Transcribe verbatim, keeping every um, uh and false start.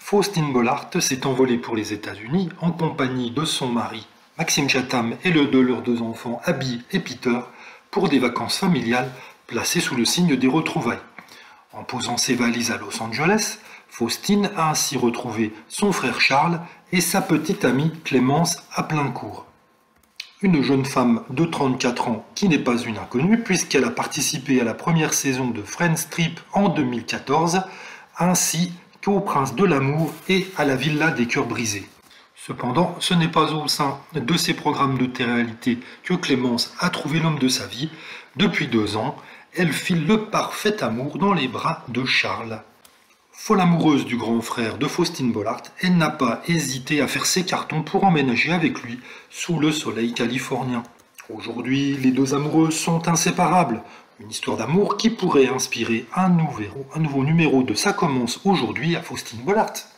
Faustine Bollaert s'est envolée pour les États-Unis en compagnie de son mari Maxime Chatham et le de leurs deux enfants Abby et Peter pour des vacances familiales placées sous le signe des retrouvailles. En posant ses valises à Los Angeles, Faustine a ainsi retrouvé son frère Charles et sa petite amie Clémence à plein cours. Une jeune femme de trente-quatre ans qui n'est pas une inconnue puisqu'elle a participé à la première saison de Friends Trip en deux mille quatorze, ainsi qu'au Prince de l'amour et à la Villa des cœurs brisés. Cependant, ce n'est pas au sein de ces programmes de télé-réalité que Clémence a trouvé l'homme de sa vie. Depuis deux ans, elle file le parfait amour dans les bras de Charles. Folle amoureuse du grand frère de Faustine Bollaert, elle n'a pas hésité à faire ses cartons pour emménager avec lui sous le soleil californien. Aujourd'hui, les deux amoureux sont inséparables. Une histoire d'amour qui pourrait inspirer un nouveau, un nouveau numéro de Ça commence aujourd'hui à Faustine Bollaert.